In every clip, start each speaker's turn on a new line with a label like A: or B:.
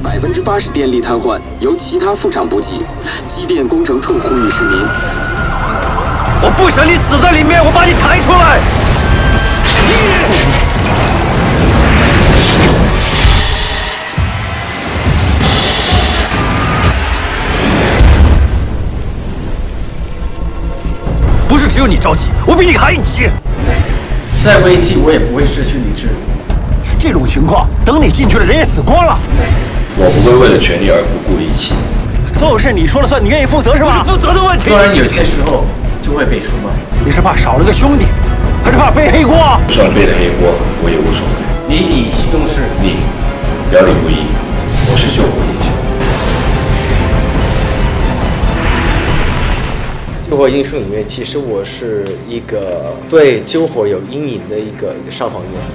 A: 80%电力瘫痪，由其他副厂补给。机电工程处呼吁市民：
B: 我不想你死在里面，我把你抬出来。不是只有你着急，我比你还急。
C: 再危机，我也不会失去理智。
B: 这种情况，等你进去了，人也死光了。
D: 我不会为了权力而不顾一切。
B: 所有事你说了算，你愿意负责是吧？不是负责的问题。
C: 当然，有些时候就会被出卖。
B: 你是怕少了个兄弟，还是怕背黑锅？
D: 就算背了黑锅，我也无所谓。
C: 你以其重视，
D: 你表里不一，我是救火英雄。
E: 救火英雄里面，其实我是一个对救火有阴影的一个消防员，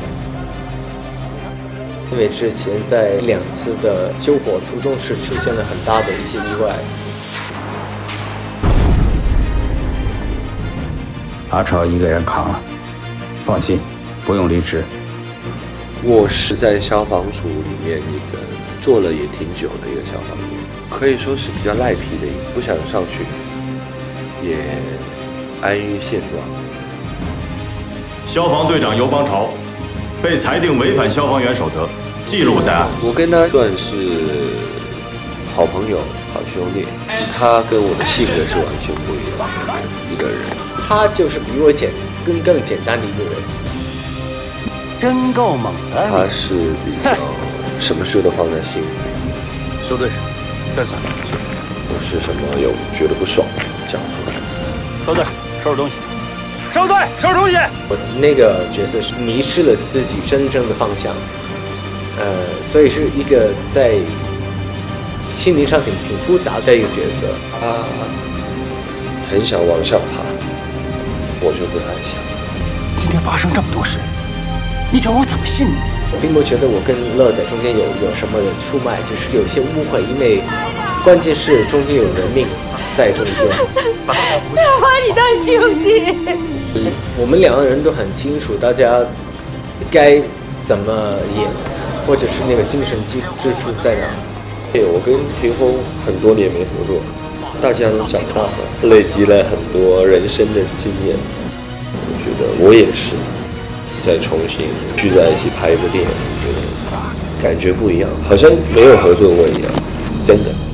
E: 因为之前在2次的救火途中是出现了很大的一些意外。
F: 阿超一个人扛了，放心，不用离职。
G: 我是在消防组里面一个做了也挺久的一个消防员，可以说是比较赖皮的一个，不想上去，也安于现状。
H: 消防队长尤邦朝被裁定违反消防员守则，记录在案。
G: 我跟他算是好朋友、好兄弟，他跟我的性格是完全不一样的一个人。
E: 他就是比我更简单的一个人，
B: 真够猛的。
G: 他是比较什么事都放在心里。
B: 收队，再算。
G: 有是什么有觉得不爽，讲出来。
B: 收队，收拾东西。收队，收拾东西。
E: 我那个角色是迷失了自己真正的方向，所以是一个在心灵上挺复杂的一个角色。
G: 他很想往上爬，我就不太想。
B: 今天发生这么多事，你想我怎么信你？
E: 我并不觉得我跟乐仔中间有什么的出卖，只是有些误会，因为关键是中间有人命在中间。
I: 他把你当兄弟。
E: 我们2个人都很清楚，大家该怎么演，或者是那个精神支柱在哪。
G: 我跟屏风很多年没合作，大家都长大了，累积了很多人生的经验。我觉得我也是，再重新聚在一起拍一部电影，觉得感觉不一样，好像没有合作过一样，真的。